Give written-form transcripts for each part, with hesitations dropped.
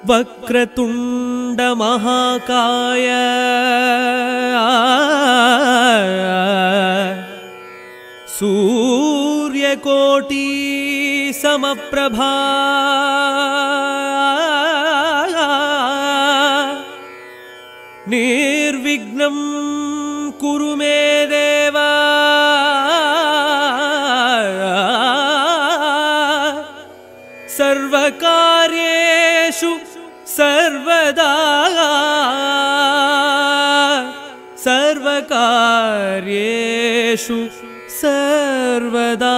वक्रतुण्ड महाकाय सूर्यकोटि समप्रभा निर्विघ्नं कुरु मे देव सर्वकार्येषु सर्वदा सर्वकार्येषु सर्वदा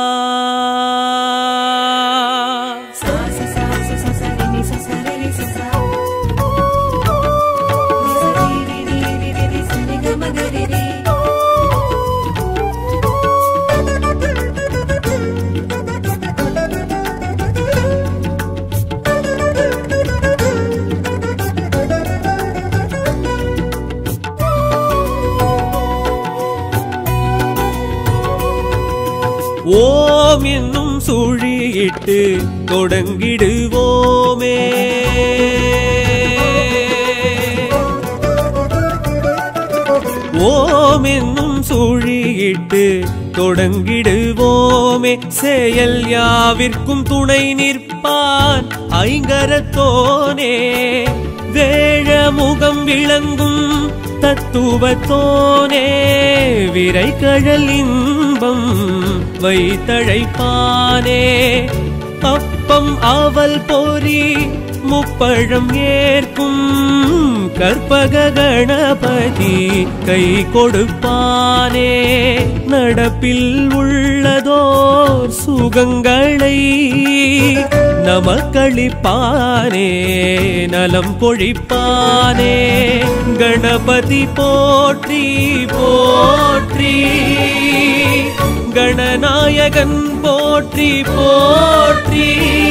ஓம் என்னும் சுழியிட்டு தொடங்கிடுவோமே ஓம் என்னும் சுழியிட்டு தொடங்கிடுவோமே செயல் யாவிற்கும் துணை நிற்பான் ஐங்கரத்தோனே வேழ முகம் விளங்கும் தத்துவத்தோனே விரை கழல் இன்பம் வைத்தழைப்பானே அப்பம் அவல் பொறி முப்பழம் ஏற்கும் கற்பக கணபதி கை கொடுப்பானே நடப்பில் உள்ளதோர் சுகங்களை நமக்களிப்பானே நலம் கொழிப்பானே கணபதி போற்றி போற்றி गणनायकन पोट्री पोट्री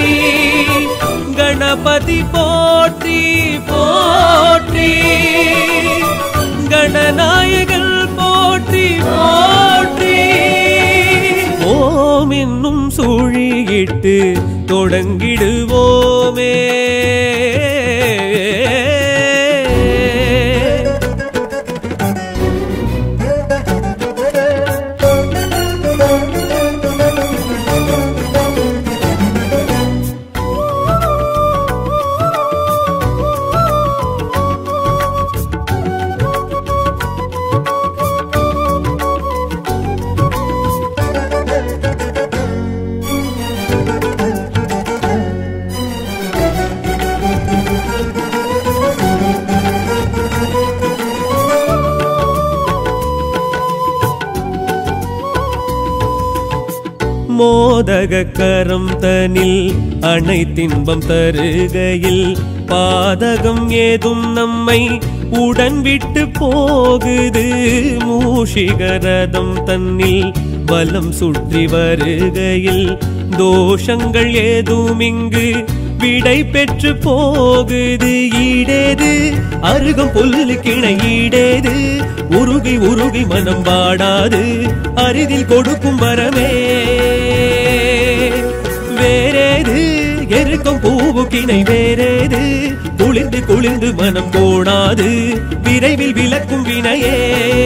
गणपति पोट्री पोट्री गणनायकन पोट्री पोट्री ओम என்னும் சுழியிட்டு தொடங்கிடுவோமே மோதக கரம் தனில் அனைத்தின்பம் தருகையில் பாதகம் ஏதும் நம்மை உடன் விட்டு போகுது மூஷிகரதம் தன்னில் வலம் சுற்றி வருகையில் தோஷங்கள் ஏதும் இங்கு விடை பெற்று போகுது ஈடேது அருகம் புல்லு கிணை ஈடேது உருகி உருகி மனம் வாடாது அரிதில் கொடுக்கும் வரமே வேறேது எருக்கும் பூவு கிணை வேறேது குளிர்ந்து குளிர்ந்து மனம் கோடாது விரைவில் விளக்கும் வினையே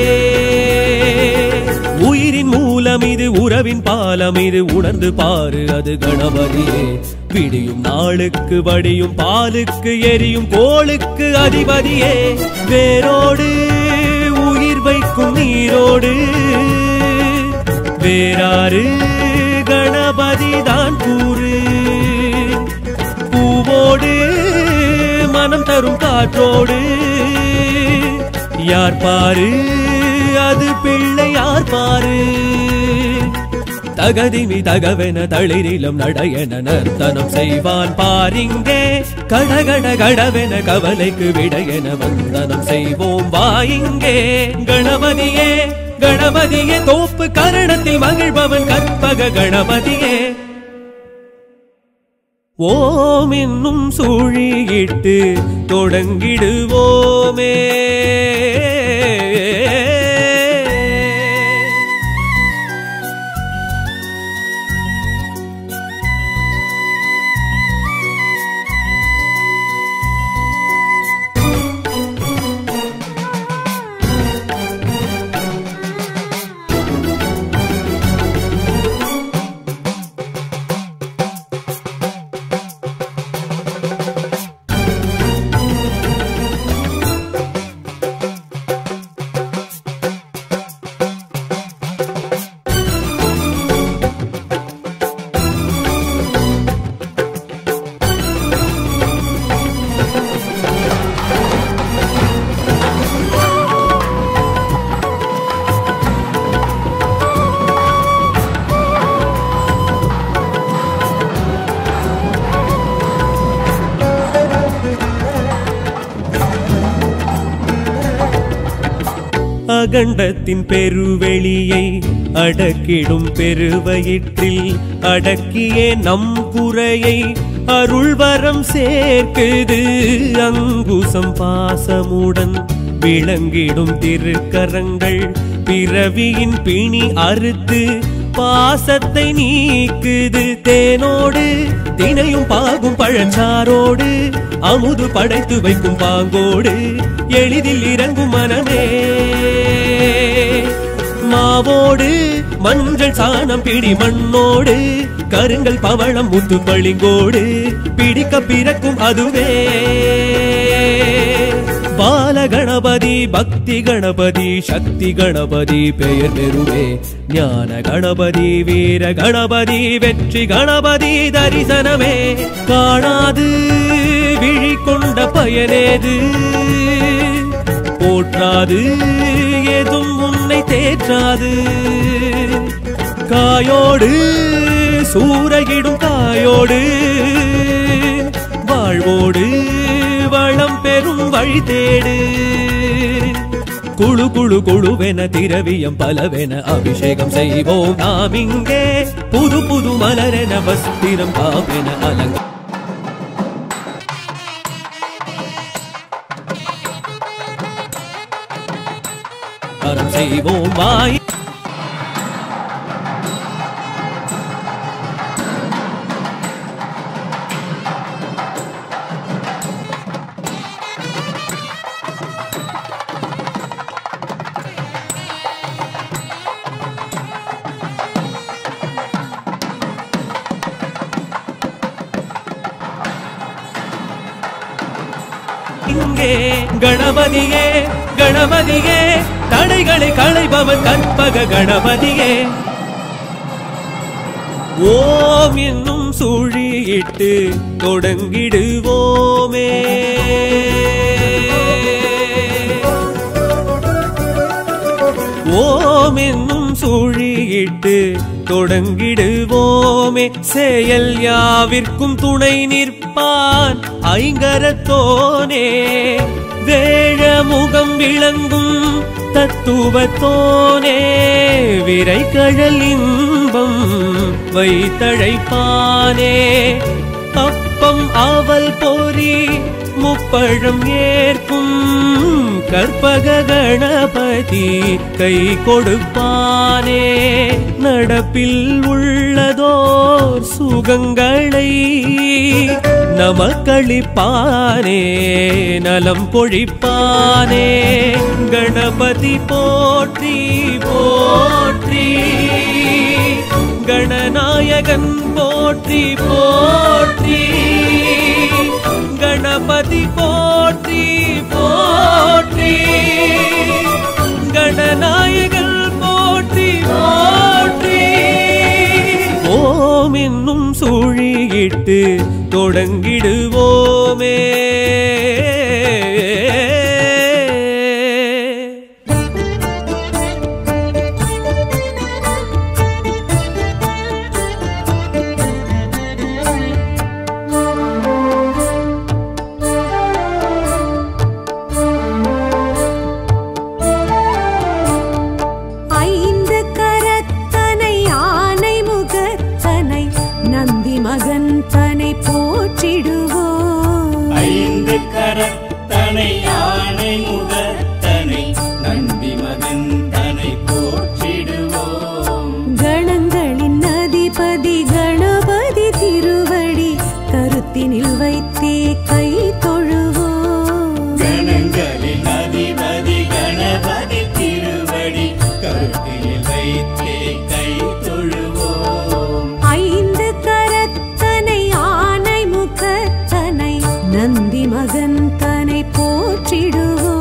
உயிரின் மூலம் இது உறவின் பாலம் இது உணர்ந்து பாரு அது கணபதியே விடியும் நாளுக்கு வடியும் பாலுக்கு எரியும் கோளுக்கு அதிபதியே வேரோடு உயிர் வைக்கும் நீரோடு வேறாறு கணபதி தான் கூறு பூவோடு மனம் தரும் காற்றோடு யார் பாரு அது பிள்ளை யார் பாரு தகதிமி தகவென தளிரிலும் நடையென நர்த்தனம் செய்வான் பாரிங்கே கடகட கடவென கவலைக்கு விடையென வந்தனம் செய்வோம் வாயிங்கே கணபதியே கணபதியே தோப்பு கரணத்தில் மகிழ்பவன் கற்பக கணபதியே ஓம் என்னும் சுழியிட்டு தொடங்கிடுவோமே அகண்டத்தின் பெருவெளியை அடக்கிடும் பெருவயிற்றில் அடக்கியே நம் குறையை அருள்வரம் சேர்க்குது. அங்குசம் பாசமுடன் விளங்கிடும் திருக்கரங்கள் பிறவியின் பிணி அறுத்து பாசத்தை நீக்குது. தேனோடு தினையும் பாகும் பழச்சாரோடு அமுது படைத்து வைக்கும் பாங்கோடு எளிதில் இறங்கும் மனமே. மாவோடு மஞ்சள் சாணம் பிடி மண்ணோடு கருங்கல் பவளம் முத்து பளிங்கோடு பிடிக்க பிறக்கும் அதுவே. பால கணபதி பக்தி கணபதி சக்தி கணபதி பெயர் பெறுவே. ஞான கணபதி வீர கணபதி வெற்றி கணபதி தரிசனமே. காணாது விழி கொண்ட பயனேது போற்றாது ஏதும் உன்னை தேற்றாது. காயோடு சூறையிடும் காயோடு வாழ்வோடு வளம் பெறும் வழி தேடு. குழு குழு குழுவென திரவியம் பலவென அபிஷேகம் செய்வோம் நாம் இங்கே. புது புது மலரென வஸ்திரம் காவென அலங்க அறம் செய்வோம் வாய். இங்கே கணபதியே கணபதியே தடைகளை களைபவன் கற்பக கணபதியே. ஓம் என்னும் சூழியிட்டு தொடங்கிடுவோமே. ஓம் என்னும் சூழியிட்டு தொடங்கிடுவோமே. செயல் யாவிற்கும் துணை நிற்பான் ஐங்கரத்தோனே. வேழ முகம் விளங்கும் தத்துவத்தோனே. விரை கழல் இன்பம் வைத்தழைப்பானே. அப்பம் அவல் பொறி முப்பழம் ஏற்கும் கற்பக கணபதி கை கொடுப்பானே. நடப்பில் உள்ளதோர் சுகங்களை நமக்களிப்பானே. நலம் பொழிப்பானே. கணபதி போற்றி போற்றி கணநாயகன் போற்றி போற்றி. கணபதி போற்றி போற்றி கணநாயகன் போற்றி போற்றி. ஓம் என்னும் சூழியிட்டு தொடங்கிடுவோமே. ஐந்து கரத்தனை ஆனை முகத்தனை நந்தி மகன் தனை போற்றிடுவோம்.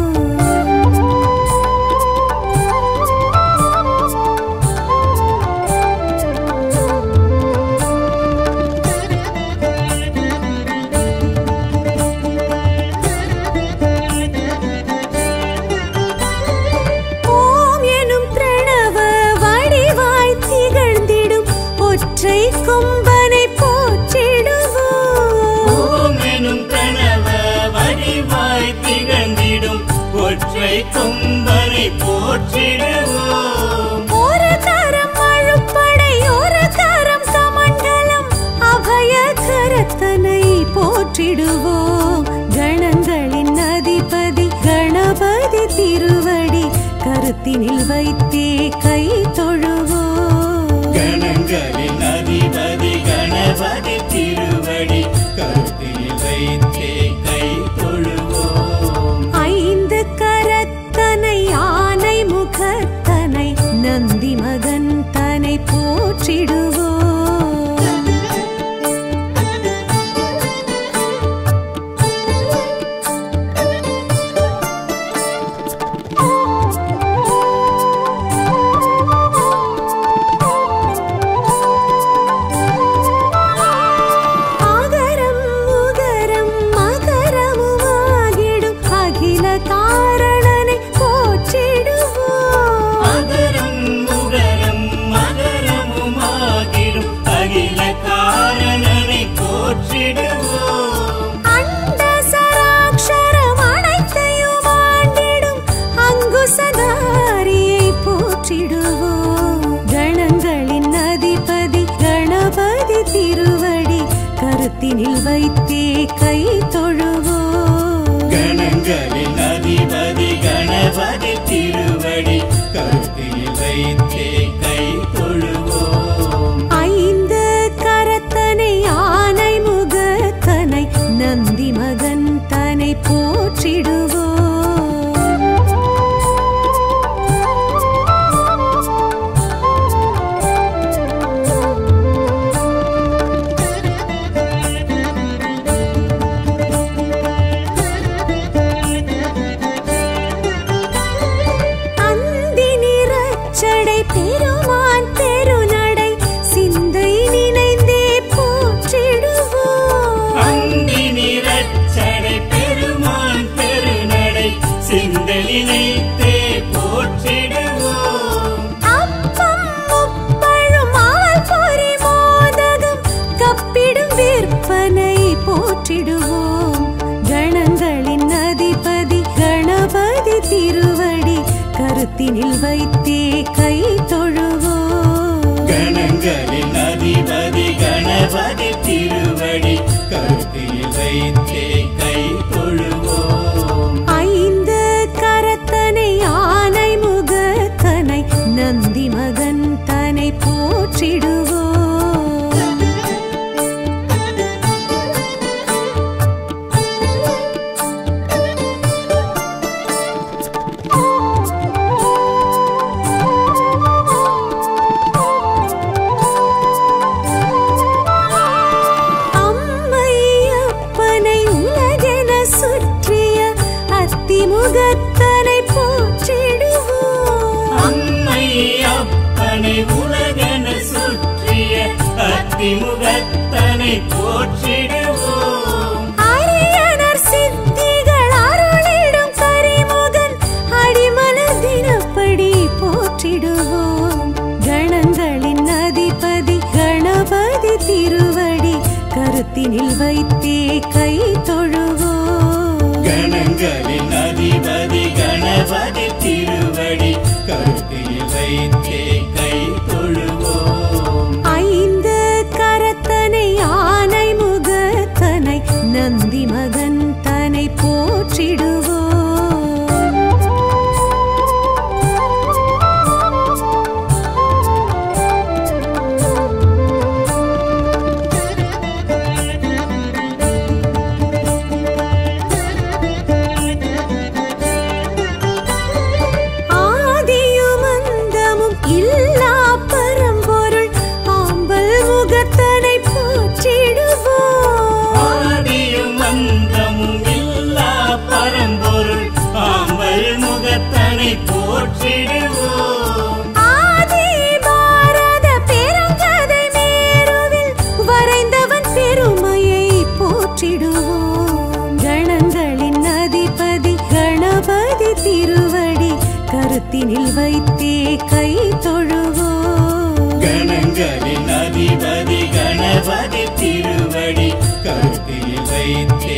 ஒற்றை கொம்பனை போற்றிடுவோம். ஓம் எனும் பிரணவ வடிவாய் திகழ்ந்திடும் ஒற்றை கொம்பனை போற்றிடுவோம். ஒரு கரம் அழுப்படை ஒரு கரம் கமண்டலம் அபய கரத்தனை போற்றிடுவோம். கணங்களின் அதிபதி கணபதி திருவடி கருத்தினில் வைத்தே கை தொழுவோம். கணங்களின் அதிபதி கணபதி திருவடி கருத்தினில் வைத்தே கை தொழுவோம். ஐந்து கரத்தனை ஆனை முகத்தனை நந்தி மகன் தனை போற்றிடுவோம். கணங்களின் அதிபதி கணபதி திருவடி கருத்தினில் வைத்தே கை தொழுவோம். கணங்களின் அதிபதி கணபதி திருவடி கருத்தினில் வைத்தே கை தொழுவோம். ஐந்து கரத்தனை ஆனை முகத்தனை நந்தி மகன் தனை போற்றிடுவோம். பெருமான் பெருநடை சிந்தை நினைந்தே போற்றிடுவோம். அந்தி நிறச்சடை பெருமான் பெருநடை சிந்தை நினைத்தே போற்றிடுவோம். அப்பம் முப்பழும் ஆல் பொறி மோதகம் கப்பிடும் விற்பனை போற்றிடுவோம். கணங்களின் அதிபதி கணபதி திருவடி கருத்தினில் வைத்தே கை தொழுவோம். கணங்களின் அதிபதி கணபதி திருவடி கருத்தினில் வைத்தே கை தொழுவோம். ஐந்து கரத்தனை ஆனை முகத்தனை நந்தி மகன் தனை போற்றிடுவோம். முகத்தனை போற்றிடுவோம். அம்மை அப்பனை உலகென சுற்றிய அத்திமுகத்தனை போற்றிடுவோம். அரியனர் சித்திகள் அருளிடும் கரிமுகன் அடிமலர் தினப்படி போற்றிடுவோம். கணங்களின் அதிபதி கணபதி திருவடி கருத்தினில் வைத்தே கை தொழுவோம். கணங்களின் அதிபதி கணபதி திருவடி கருத்தினில் வைத்தே கை தொழுவோம். ஐந்து கரத்தனை ஆனை முகத்தனை நந்தி மகன் தனை போற்றிடுவோம். கருத்தினில் வைத்தே கை தொழுவோம். கணங்களின் அதிபதி கணபதி திருவடி கருத்தில் வைத்தே